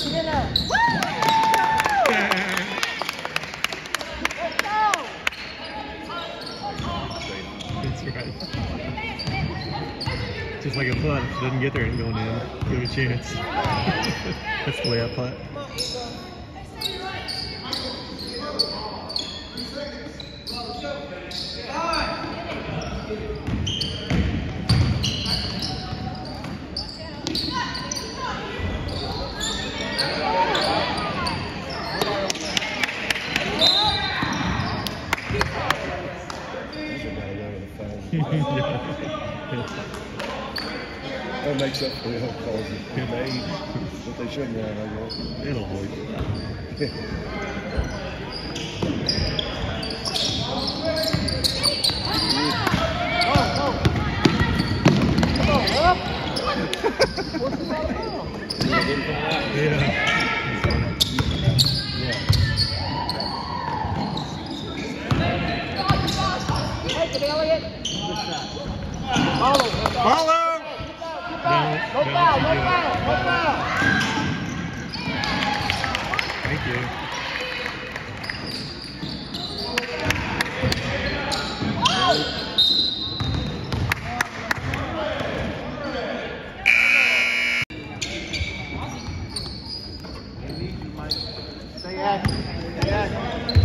That's right. Just like a putt, if it doesn't get there and going in, give it a chance. That's the way I putt. That makes up for the whole calls it made, but they shouldn't have, I guess. It'll avoid it. Follow! No foul. Thank you. Stay active. Stay active.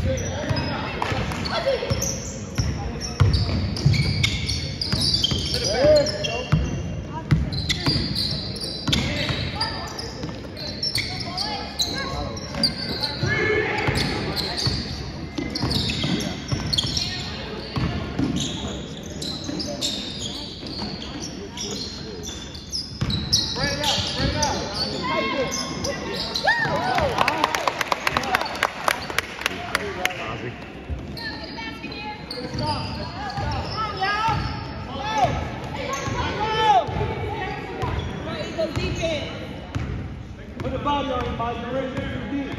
Put the body on him, Mike. You're ready to do deep.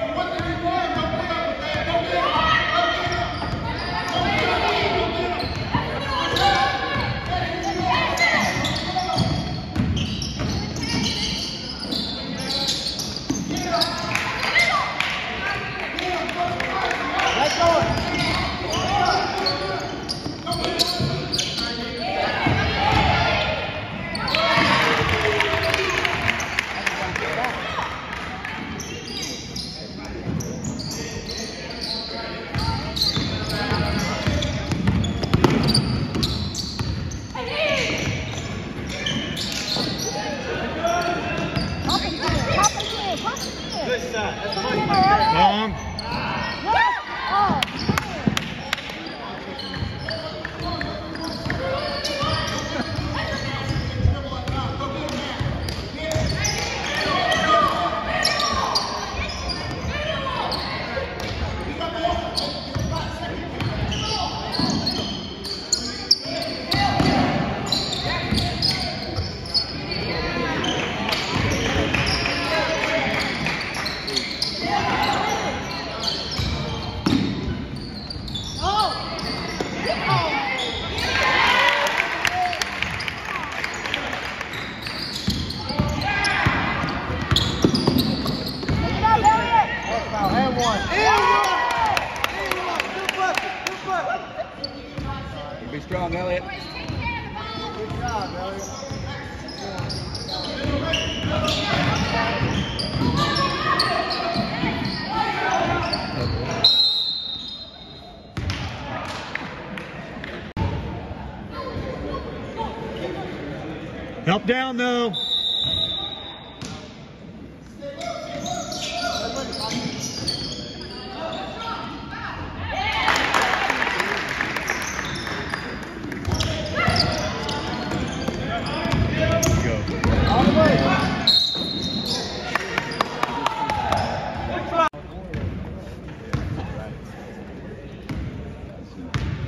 Good shot. That's Mike. Long. Be strong, Elliot. Good job, Elliot. Help down though.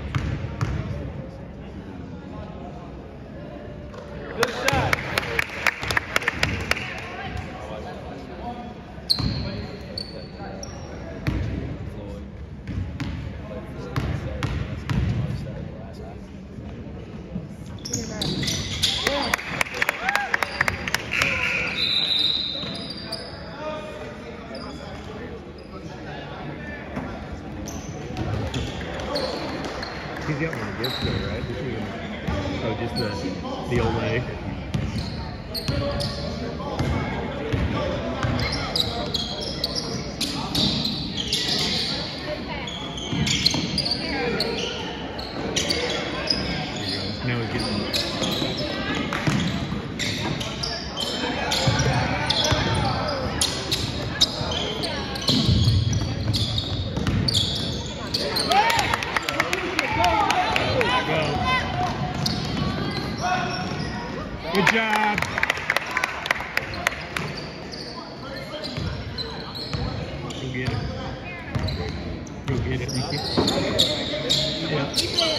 Good shot. He's got one of gifts though, right? Oh, just the Olay. Now he's getting. Good job. Go get it. Go get it, Ricky. Yeah.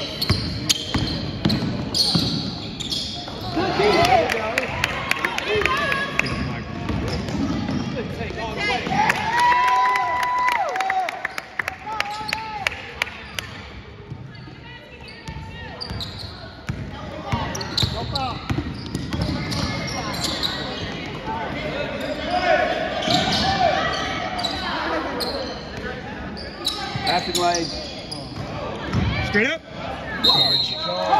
Passing lane. Straight up. Charge.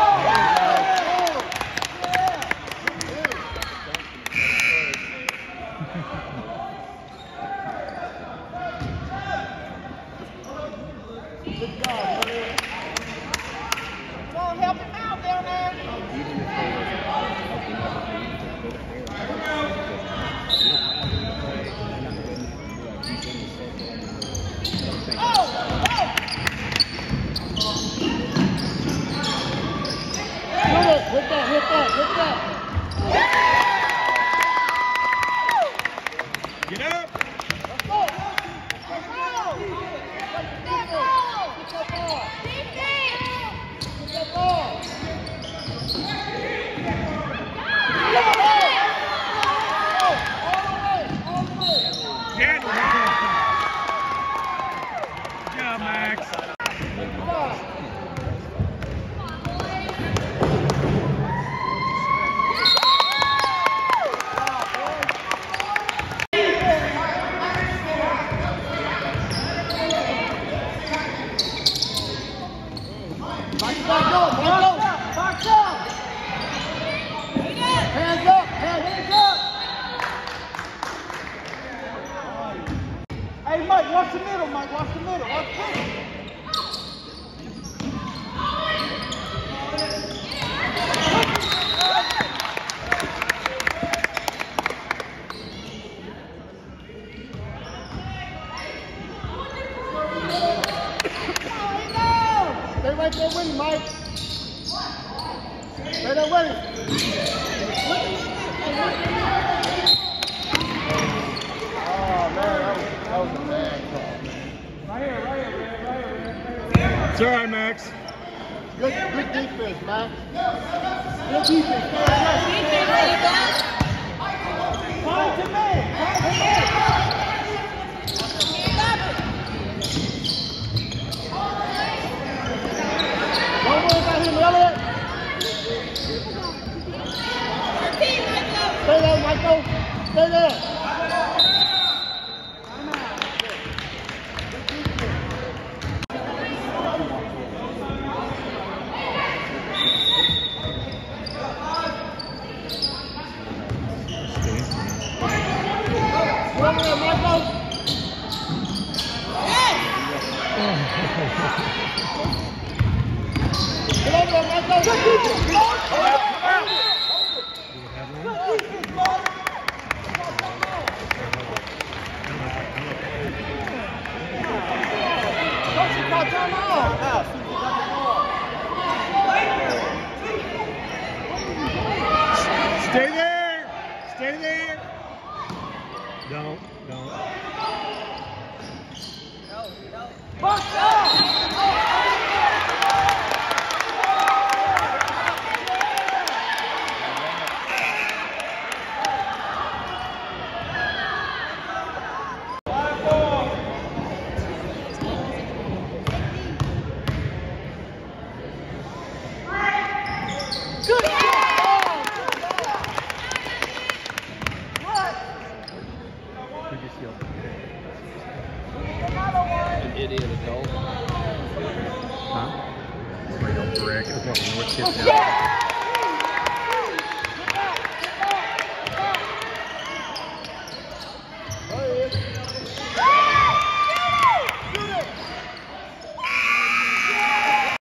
Good job, man. Come on, help him out down there. Hit that. Get up. Let's go. Get that ball. Get it. Good job, Max. Hey, Mike, watch the middle, Mike. Watch the middle. Watch the middle. Stay right there with him, Mike. Stay there with him. Oh, man, that was a bad call, man. Right here. It's all right, Max. Good defense, man. Good defense. Point to me. Don't worry about him, Elliot. Stay there, Michael. Stay there. Stay there! Stay there! Don't. An idiot adult. Huh? It's like a brick. It was like North Kid.